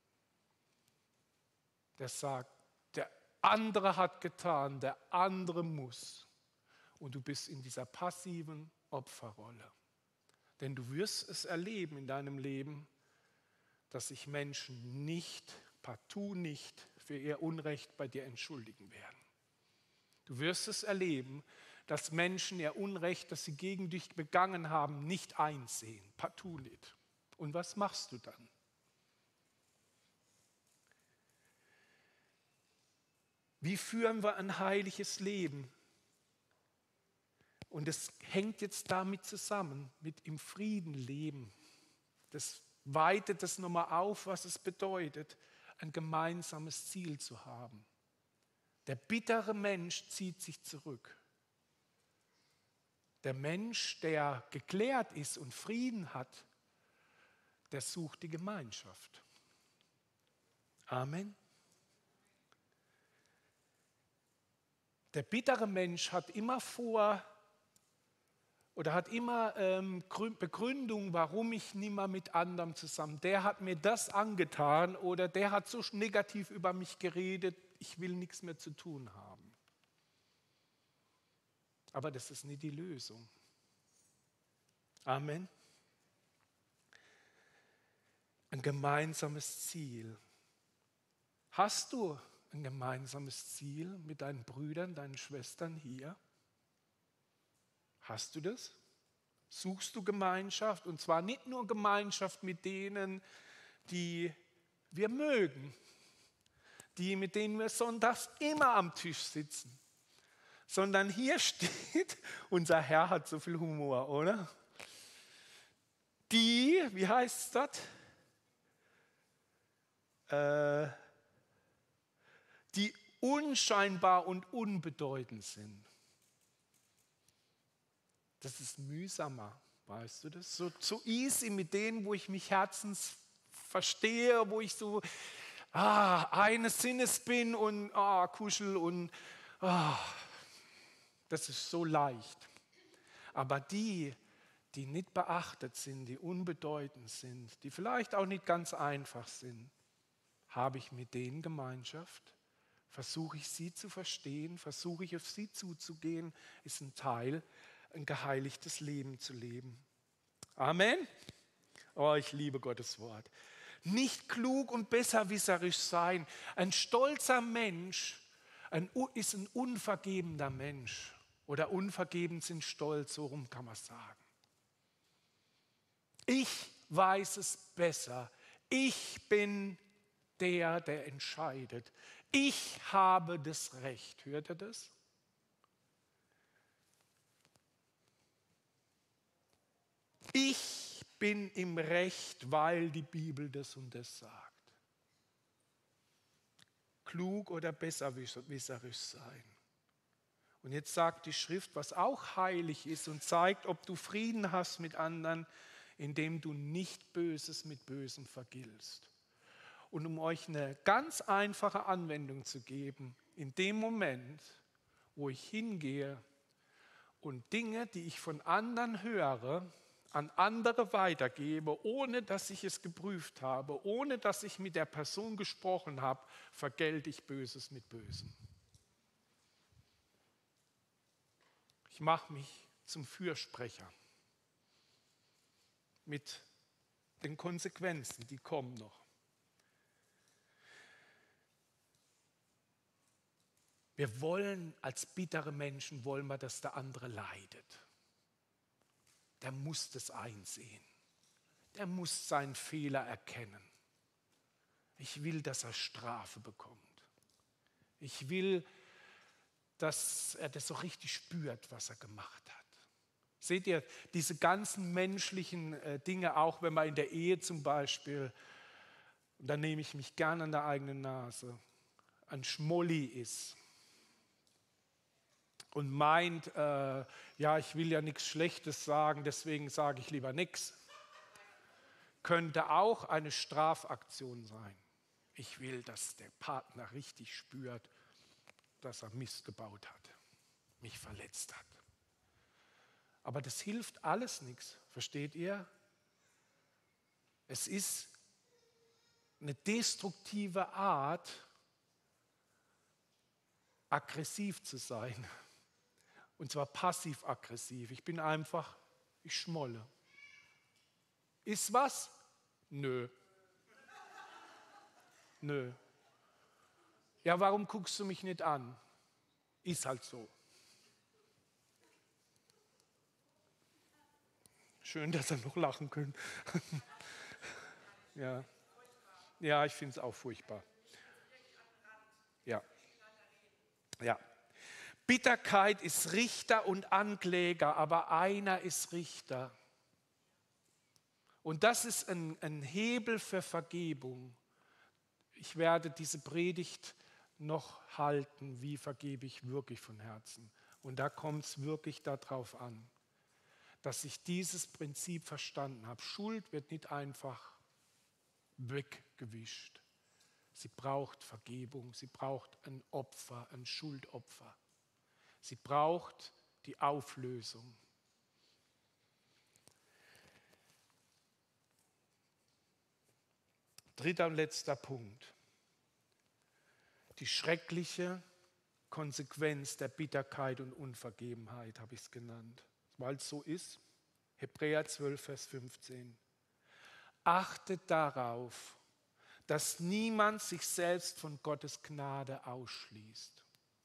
Der sagt, der andere hat getan, der andere muss. Und du bist in dieser passiven Opferrolle. Denn du wirst es erleben in deinem Leben, dass sich Menschen nicht, partout nicht, für ihr Unrecht bei dir entschuldigen werden. Du wirst es erleben, dass Menschen ihr Unrecht, das sie gegen dich begangen haben, nicht einsehen, partout nicht. Und was machst du dann? Wie führen wir ein heiliges Leben? Und es hängt jetzt damit zusammen, mit im Frieden leben. Das weitet das nochmal auf, was es bedeutet, ein gemeinsames Ziel zu haben. Der bittere Mensch zieht sich zurück. Der Mensch, der geklärt ist und Frieden hat, der sucht die Gemeinschaft. Amen. Der bittere Mensch hat immer vor, oder hat immer ähm, Begründung, warum ich nicht mehr mit anderen zusammen. Der hat mir das angetan oder der hat so negativ über mich geredet, ich will nichts mehr zu tun haben. Aber das ist nicht die Lösung. Amen. Ein gemeinsames Ziel. Hast du ein gemeinsames Ziel mit deinen Brüdern, deinen Schwestern hier? Hast du das? Suchst du Gemeinschaft? Und zwar nicht nur Gemeinschaft mit denen, die wir mögen, die, mit denen wir sonntags immer am Tisch sitzen, sondern hier steht, unser Herr hat so viel Humor, oder? Die, wie heißt es dort? Äh, die unscheinbar und unbedeutend sind. Das ist mühsamer, weißt du das? So, so easy mit denen, wo ich mich herzens verstehe, wo ich so ah, eines Sinnes bin und ah, kuschel und ah, das ist so leicht. Aber die, die nicht beachtet sind, die unbedeutend sind, die vielleicht auch nicht ganz einfach sind, habe ich mit denen Gemeinschaft? Versuche ich sie zu verstehen? Versuche ich auf sie zuzugehen? Ist ein Teil, ein geheiligtes Leben zu leben. Amen. Oh, ich liebe Gottes Wort. Nicht klug und besserwisserisch sein. Ein stolzer Mensch ein, ist ein unvergebender Mensch. Oder unvergeben sind stolz, so rum kann man sagen. Ich weiß es besser. Ich bin der, der entscheidet. Ich habe das Recht. Hört ihr das? Ich bin im Recht, weil die Bibel das und das sagt. Klug oder besserwisserisch sein. Und jetzt sagt die Schrift, was auch heilig ist und zeigt, ob du Frieden hast mit anderen, indem du nicht Böses mit Bösem vergiltst. Und um euch eine ganz einfache Anwendung zu geben, in dem Moment, wo ich hingehe und Dinge, die ich von anderen höre, an andere weitergebe, ohne dass ich es geprüft habe, ohne dass ich mit der Person gesprochen habe, vergelte ich Böses mit Bösem. Ich mache mich zum Fürsprecher mit den Konsequenzen, die kommen noch. Wir wollen als bittere Menschen, wollen wir, dass der andere leidet. Der muss das einsehen. Der muss seinen Fehler erkennen. Ich will, dass er Strafe bekommt. Ich will, dass er das so richtig spürt, was er gemacht hat. Seht ihr, diese ganzen menschlichen äh, Dinge, auch wenn man in der Ehe zum Beispiel, und da nehme ich mich gern an der eigenen Nase, ein Schmolli ist und meint, äh, ja, ich will ja nichts Schlechtes sagen, deswegen sage ich lieber nichts, könnte auch eine Strafaktion sein. Ich will, dass der Partner richtig spürt, dass er Mist gebaut hat, mich verletzt hat. Aber das hilft alles nichts, versteht ihr? Es ist eine destruktive Art, aggressiv zu sein. Und zwar passiv-aggressiv. Ich bin einfach, ich schmolle. Ist was? Nö. Nö. Ja, warum guckst du mich nicht an? Ist halt so. Schön, dass ihr noch lachen könnt. Ja. Ja, ich finde es auch furchtbar. Ja. Ja. Bitterkeit ist Richter und Ankläger, aber einer ist Richter. Und das ist ein, ein Hebel für Vergebung. Ich werde diese Predigt noch halten, wie vergebe ich wirklich von Herzen. Und da kommt es wirklich darauf an, dass ich dieses Prinzip verstanden habe. Schuld wird nicht einfach weggewischt. Sie braucht Vergebung, sie braucht ein Opfer, ein Schuldopfer. Sie braucht die Auflösung. Dritter und letzter Punkt. Die schreckliche Konsequenz der Bitterkeit und Unvergebenheit habe ich es genannt. Weil es so ist. Hebräer zwölf, Vers fünfzehn. Achtet darauf, dass niemand sich selbst von Gottes Gnade ausschließt.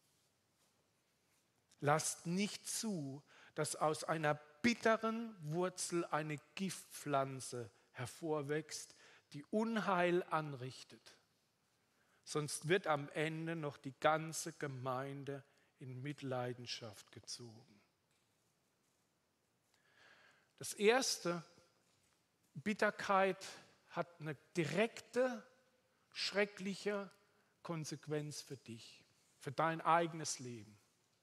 Lasst nicht zu, dass aus einer bitteren Wurzel eine Giftpflanze hervorwächst, die Unheil anrichtet. Sonst wird am Ende noch die ganze Gemeinde in Mitleidenschaft gezogen. Das Erste, Bitterkeit hat eine direkte, schreckliche Konsequenz für dich, für dein eigenes Leben.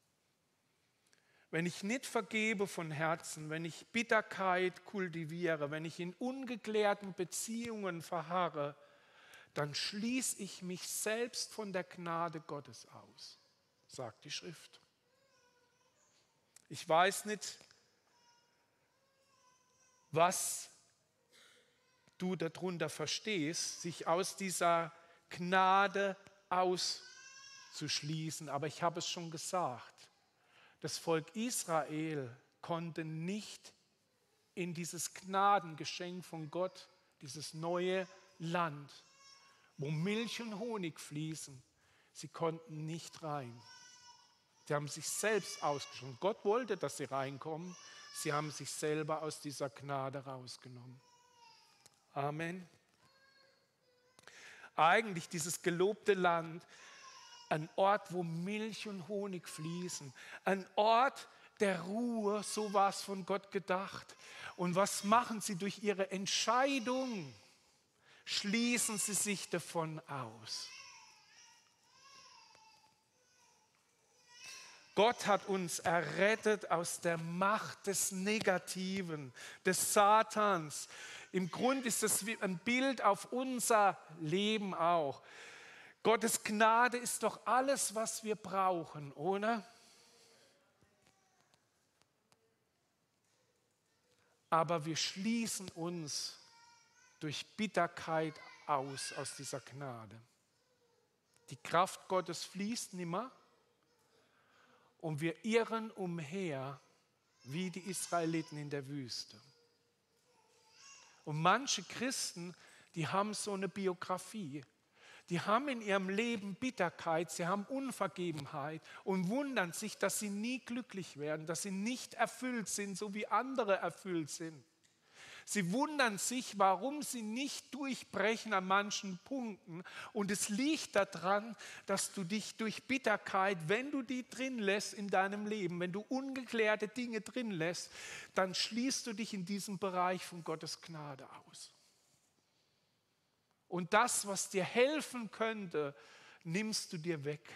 Wenn ich nicht vergebe von Herzen, wenn ich Bitterkeit kultiviere, wenn ich in ungeklärten Beziehungen verharre, dann schließe ich mich selbst von der Gnade Gottes aus, sagt die Schrift. Ich weiß nicht, was du darunter verstehst, sich aus dieser Gnade auszuschließen, aber ich habe es schon gesagt. Das Volk Israel konnte nicht in dieses Gnadengeschenk von Gott, dieses neue Land, wo Milch und Honig fließen, sie konnten nicht rein. Sie haben sich selbst ausgeschlossen. Gott wollte, dass sie reinkommen. Sie haben sich selber aus dieser Gnade rausgenommen. Amen. Eigentlich dieses gelobte Land, ein Ort, wo Milch und Honig fließen. Ein Ort der Ruhe, so war es von Gott gedacht. Und was machen sie durch ihre Entscheidung? Schließen sie sich davon aus. Gott hat uns errettet aus der Macht des Negativen, des Satans. Im Grunde ist das ein Bild auf unser Leben auch. Gottes Gnade ist doch alles, was wir brauchen, oder? aber wir schließen uns durch Bitterkeit aus, aus dieser Gnade. Die Kraft Gottes fließt nimmer und wir irren umher wie die Israeliten in der Wüste. Und manche Christen, die haben so eine Biografie. Die haben in ihrem Leben Bitterkeit, sie haben Unvergebenheit und wundern sich, dass sie nie glücklich werden, dass sie nicht erfüllt sind, so wie andere erfüllt sind. Sie wundern sich, warum sie nicht durchbrechen an manchen Punkten. Und es liegt daran, dass du dich durch Bitterkeit, wenn du die drin lässt in deinem Leben, wenn du ungeklärte Dinge drin lässt, dann schließt du dich in diesem Bereich von Gottes Gnade aus. Und das, was dir helfen könnte, nimmst du dir weg.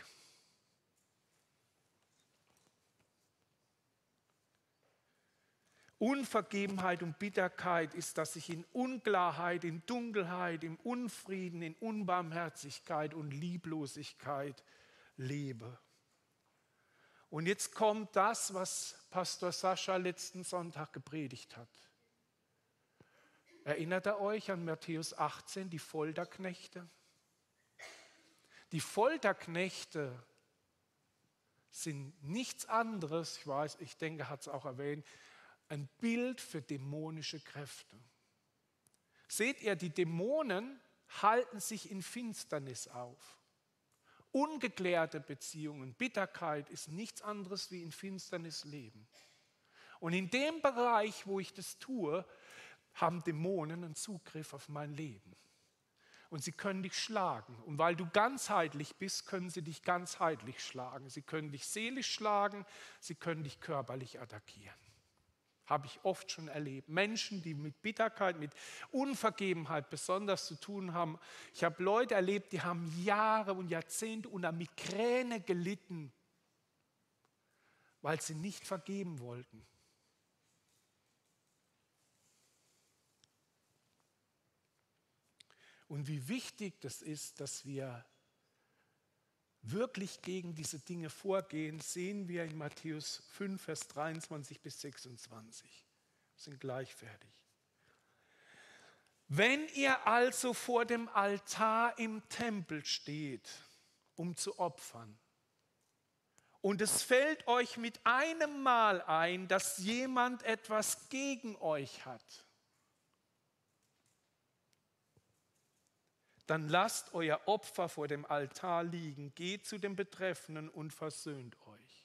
Unvergebenheit und Bitterkeit ist, dass ich in Unklarheit, in Dunkelheit, im Unfrieden, in Unbarmherzigkeit und Lieblosigkeit lebe. Und jetzt kommt das, was Pastor Sascha letzten Sonntag gepredigt hat. Erinnert ihr euch an Matthäus achtzehn, die Folterknechte? Die Folterknechte sind nichts anderes, ich weiß, ich denke, er hat es auch erwähnt, ein Bild für dämonische Kräfte. Seht ihr, die Dämonen halten sich in Finsternis auf. Ungeklärte Beziehungen, Bitterkeit ist nichts anderes wie in Finsternis leben. Und in dem Bereich, wo ich das tue, haben Dämonen einen Zugriff auf mein Leben. Und sie können dich schlagen. Und weil du ganzheitlich bist, können sie dich ganzheitlich schlagen. Sie können dich seelisch schlagen, sie können dich körperlich attackieren. Habe ich oft schon erlebt. Menschen, die mit Bitterkeit, mit Unvergebenheit besonders zu tun haben. Ich habe Leute erlebt, die haben Jahre und Jahrzehnte unter Migräne gelitten, weil sie nicht vergeben wollten. Und wie wichtig das ist, dass wir wirklich gegen diese Dinge vorgehen, sehen wir in Matthäus fünf, Vers dreiundzwanzig bis sechsundzwanzig. Wir sind gleich fertig. Wenn ihr also vor dem Altar im Tempel steht, um zu opfern, und es fällt euch mit einem Mal ein, dass jemand etwas gegen euch hat, dann lasst euer Opfer vor dem Altar liegen, geht zu dem Betreffenden und versöhnt euch.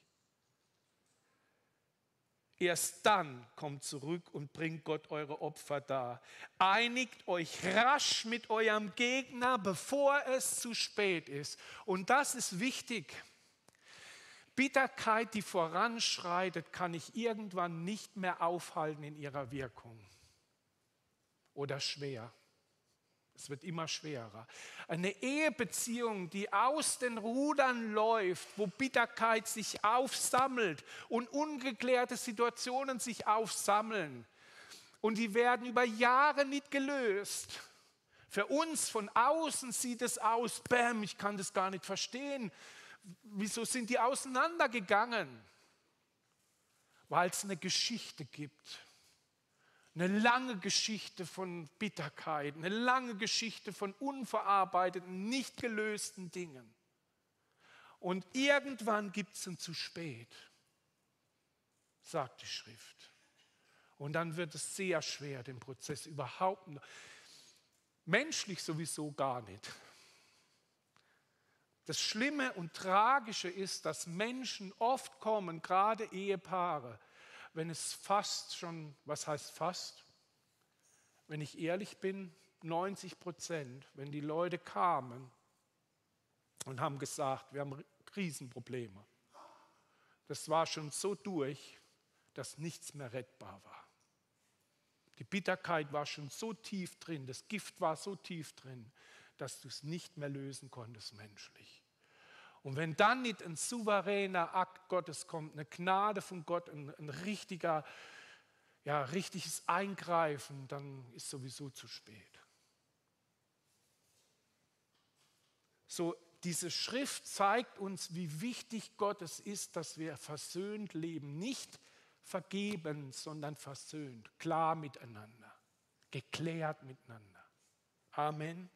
Erst dann kommt zurück und bringt Gott eure Opfer dar. Einigt euch rasch mit eurem Gegner, bevor es zu spät ist. Und das ist wichtig. Bitterkeit, die voranschreitet, kann ich irgendwann nicht mehr aufhalten in ihrer Wirkung. Oder schwer. Es wird immer schwerer. Eine Ehebeziehung, die aus den Rudern läuft, wo Bitterkeit sich aufsammelt und ungeklärte Situationen sich aufsammeln und die werden über Jahre nicht gelöst. Für uns von außen sieht es aus, bäm, ich kann das gar nicht verstehen. Wieso sind die auseinandergegangen? Weil es eine Geschichte gibt. Eine lange Geschichte von Bitterkeit, eine lange Geschichte von unverarbeiteten, nicht gelösten Dingen. Und irgendwann gibt es ein zu spät, sagt die Schrift. Und dann wird es sehr schwer, den Prozess überhaupt, menschlich sowieso gar nicht. Das Schlimme und Tragische ist, dass Menschen oft kommen, gerade Ehepaare, wenn es fast schon, was heißt fast? Wenn ich ehrlich bin, neunzig Prozent, wenn die Leute kamen und haben gesagt, wir haben Riesenprobleme. Das war schon so durch, dass nichts mehr rettbar war. Die Bitterkeit war schon so tief drin, das Gift war so tief drin, dass du es nicht mehr lösen konntest menschlich. Und wenn dann nicht ein souveräner Akt Gottes kommt, eine Gnade von Gott, ein, ein richtiger, ja, richtiges Eingreifen, dann ist sowieso zu spät. So, diese Schrift zeigt uns, wie wichtig Gott es ist, dass wir versöhnt leben. Nicht vergeben, sondern versöhnt, klar miteinander, geklärt miteinander. Amen.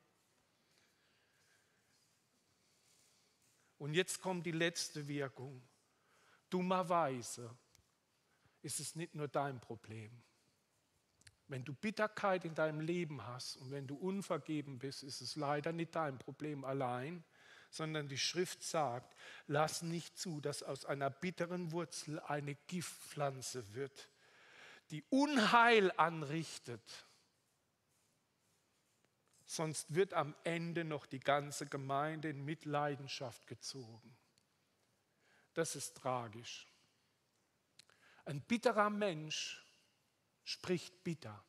Und jetzt kommt die letzte Wirkung. Dummerweise ist es nicht nur dein Problem. Wenn du Bitterkeit in deinem Leben hast und wenn du unvergeben bist, ist es leider nicht dein Problem allein, sondern die Schrift sagt, lass nicht zu, dass aus einer bitteren Wurzel eine Giftpflanze wird, die Unheil anrichtet. Sonst wird am Ende noch die ganze Gemeinde in Mitleidenschaft gezogen. Das ist tragisch. Ein bitterer Mensch spricht bitter.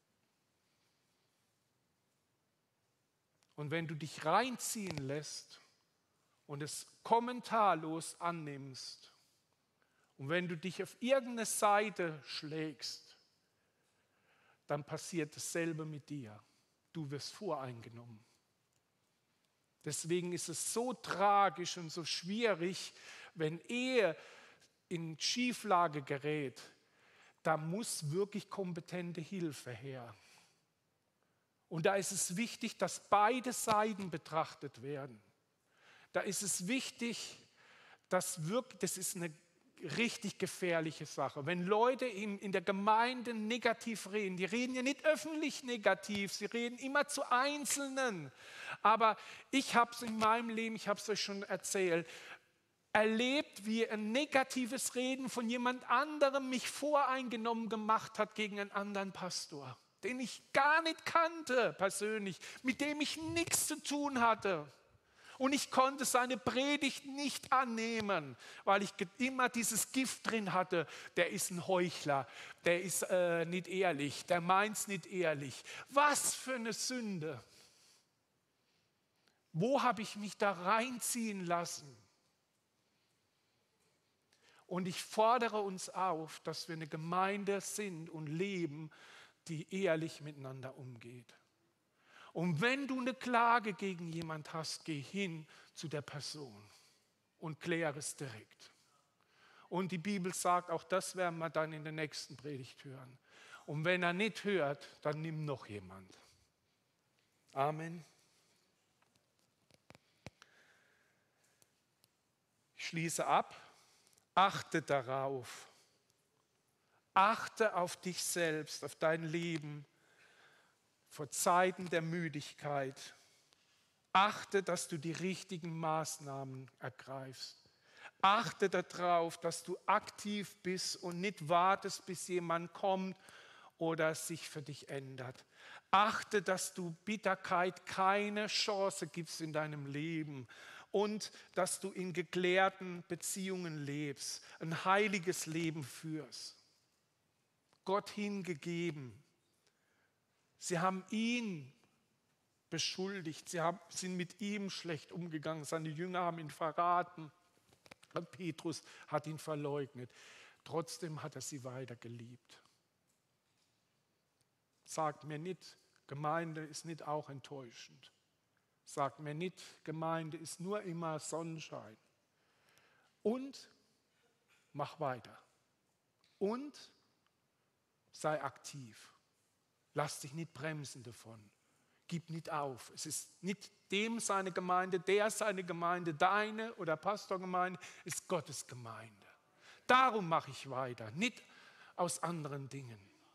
Und wenn du dich reinziehen lässt und es kommentarlos annimmst und wenn du dich auf irgendeine Seite schlägst, dann passiert dasselbe mit dir. Du wirst voreingenommen. Deswegen ist es so tragisch und so schwierig, wenn Ehe in Schieflage gerät, da muss wirklich kompetente Hilfe her. Und da ist es wichtig, dass beide Seiten betrachtet werden. Da ist es wichtig, dass wirklich, das ist eine richtig gefährliche Sache. Wenn Leute in, in der Gemeinde negativ reden, die reden ja nicht öffentlich negativ, sie reden immer zu Einzelnen. Aber ich habe es in meinem Leben, ich habe es euch schon erzählt, erlebt, wie ein negatives Reden von jemand anderem mich voreingenommen gemacht hat gegen einen anderen Pastor, den ich gar nicht kannte persönlich, mit dem ich nichts zu tun hatte. Und ich konnte seine Predigt nicht annehmen, weil ich immer dieses Gift drin hatte. Der ist ein Heuchler, der ist äh, nicht ehrlich, der meint es nicht ehrlich. Was für eine Sünde. Wo habe ich mich da reinziehen lassen? Und ich fordere uns auf, dass wir eine Gemeinde sind und leben, die ehrlich miteinander umgeht. Und wenn du eine Klage gegen jemand hast, geh hin zu der Person und kläre es direkt. Und die Bibel sagt, auch das werden wir dann in der nächsten Predigt hören. Und wenn er nicht hört, dann nimm noch jemand. Amen. Ich schließe ab. Achte darauf. Achte auf dich selbst, auf dein Leben vor Zeiten der Müdigkeit. Achte, dass du die richtigen Maßnahmen ergreifst. Achte darauf, dass du aktiv bist und nicht wartest, bis jemand kommt oder es sich für dich ändert. Achte, dass du Bitterkeit keine Chance gibst in deinem Leben und dass du in geklärten Beziehungen lebst, ein heiliges Leben führst. Gott hingegeben. Sie haben ihn beschuldigt, sie haben, sind mit ihm schlecht umgegangen, seine Jünger haben ihn verraten, und Petrus hat ihn verleugnet. Trotzdem hat er sie weiter geliebt. Sagt mir nicht, Gemeinde ist nicht auch enttäuschend. Sagt mir nicht, Gemeinde ist nur immer Sonnenschein. Und mach weiter. Und sei aktiv. Lass dich nicht bremsen davon. Gib nicht auf. Es ist nicht dem seine Gemeinde, der seine Gemeinde, deine oder Pastorgemeinde, ist Gottes Gemeinde. Darum mache ich weiter, nicht aus anderen Dingen.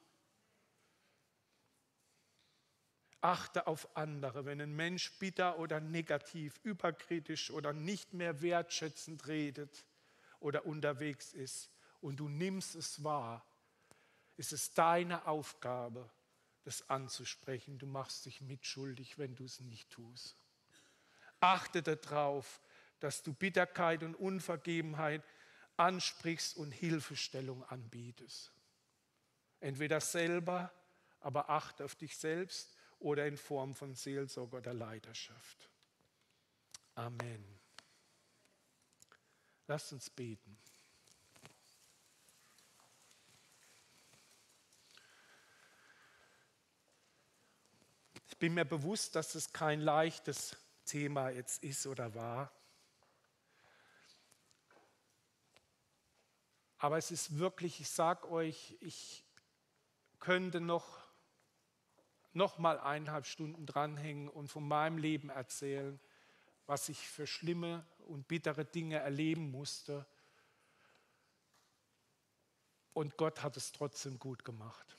Achte auf andere, wenn ein Mensch bitter oder negativ, überkritisch oder nicht mehr wertschätzend redet oder unterwegs ist und du nimmst es wahr, ist es deine Aufgabe, das anzusprechen. Du machst dich mitschuldig, wenn du es nicht tust. Achte darauf, dass du Bitterkeit und Unvergebenheit ansprichst und Hilfestellung anbietest. Entweder selber, aber achte auf dich selbst oder in Form von Seelsorge oder Leiterschaft. Amen. Lasst uns beten. Ich bin mir bewusst, dass es kein leichtes Thema jetzt ist oder war. Aber es ist wirklich, ich sage euch, ich könnte noch, noch mal eineinhalb Stunden dranhängen und von meinem Leben erzählen, was ich für schlimme und bittere Dinge erleben musste. Und Gott hat es trotzdem gut gemacht.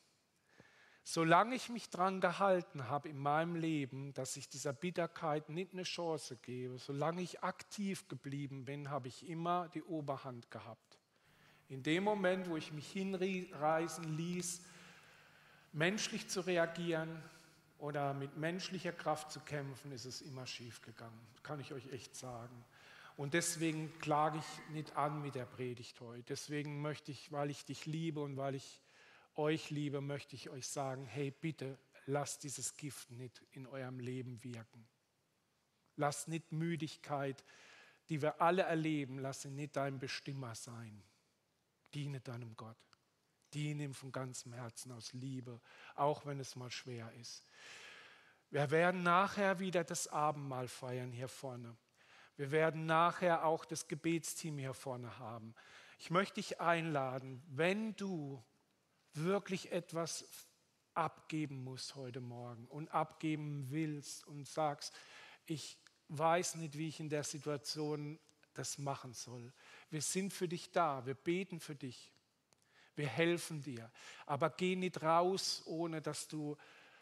Solange ich mich daran gehalten habe in meinem Leben, dass ich dieser Bitterkeit nicht eine Chance gebe, solange ich aktiv geblieben bin, habe ich immer die Oberhand gehabt. In dem Moment, wo ich mich hinreißen ließ, menschlich zu reagieren oder mit menschlicher Kraft zu kämpfen, ist es immer schief gegangen. Kann ich euch echt sagen. Und deswegen klage ich nicht an mit der Predigt heute. Deswegen möchte ich, weil ich dich liebe und weil ich euch liebe, möchte ich euch sagen, hey, bitte lasst dieses Gift nicht in eurem Leben wirken. Lasst nicht Müdigkeit, die wir alle erleben, lass sie nicht dein Bestimmer sein. Diene deinem Gott. Diene ihm von ganzem Herzen aus Liebe, auch wenn es mal schwer ist. Wir werden nachher wieder das Abendmahl feiern hier vorne. Wir werden nachher auch das Gebetsteam hier vorne haben. Ich möchte dich einladen, wenn du wirklich etwas abgeben musst heute Morgen und abgeben willst und sagst, ich weiß nicht, wie ich in der Situation das machen soll. Wir sind für dich da, wir beten für dich, wir helfen dir. Aber geh nicht raus, ohne dass du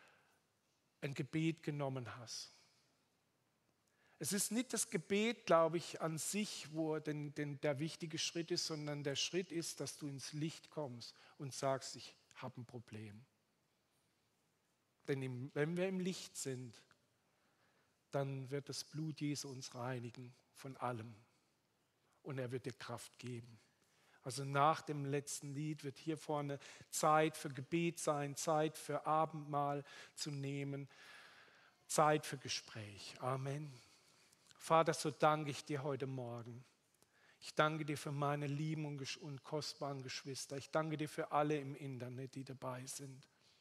ein Gebet genommen hast. Es ist nicht das Gebet, glaube ich, an sich, wo den, den, der wichtige Schritt ist, sondern der Schritt ist, dass du ins Licht kommst und sagst, ich habe ein Problem. Denn im, wenn wir im Licht sind, dann wird das Blut Jesu uns reinigen von allem. Und er wird dir Kraft geben. Also nach dem letzten Lied wird hier vorne Zeit für Gebet sein, Zeit für Abendmahl zu nehmen, Zeit für Gespräch. Amen. Vater, so danke ich dir heute Morgen. Ich danke dir für meine lieben und kostbaren Geschwister. Ich danke dir für alle im Internet, die dabei sind.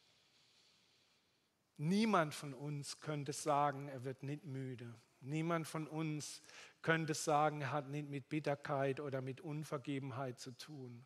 Niemand von uns könnte sagen, er wird nicht müde. Niemand von uns könnte sagen, er hat nicht mit Bitterkeit oder mit Unvergebenheit zu tun.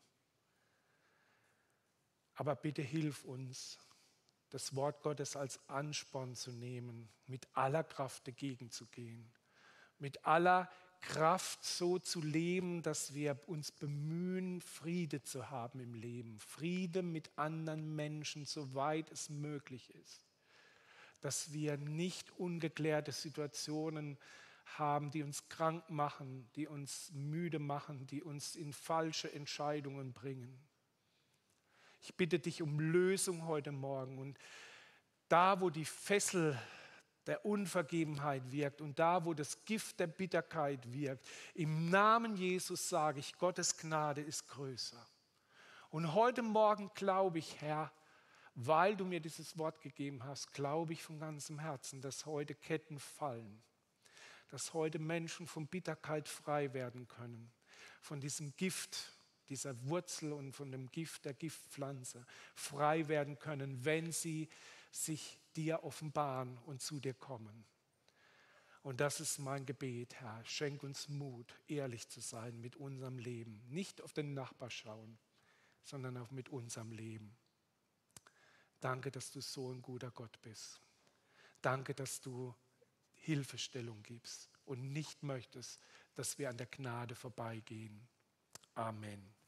Aber bitte hilf uns, das Wort Gottes als Ansporn zu nehmen, mit aller Kraft dagegen zu gehen. Mit aller Kraft so zu leben, dass wir uns bemühen, Friede zu haben im Leben. Friede mit anderen Menschen, soweit es möglich ist. Dass wir nicht ungeklärte Situationen haben, die uns krank machen, die uns müde machen, die uns in falsche Entscheidungen bringen. Ich bitte dich um Lösung heute Morgen. Und da, wo die Fessel der Unvergebenheit wirkt und da, wo das Gift der Bitterkeit wirkt, im Namen Jesus sage ich, Gottes Gnade ist größer. Und heute Morgen glaube ich, Herr, weil du mir dieses Wort gegeben hast, glaube ich von ganzem Herzen, dass heute Ketten fallen, dass heute Menschen von Bitterkeit frei werden können, von diesem Gift, dieser Wurzel und von dem Gift der Giftpflanze frei werden können, wenn sie sich dir offenbaren und zu dir kommen. Und das ist mein Gebet, Herr. Schenk uns Mut, ehrlich zu sein mit unserem Leben. Nicht auf den Nachbar schauen, sondern auch mit unserem Leben. Danke, dass du so ein guter Gott bist. Danke, dass du Hilfestellung gibst und nicht möchtest, dass wir an der Gnade vorbeigehen. Amen.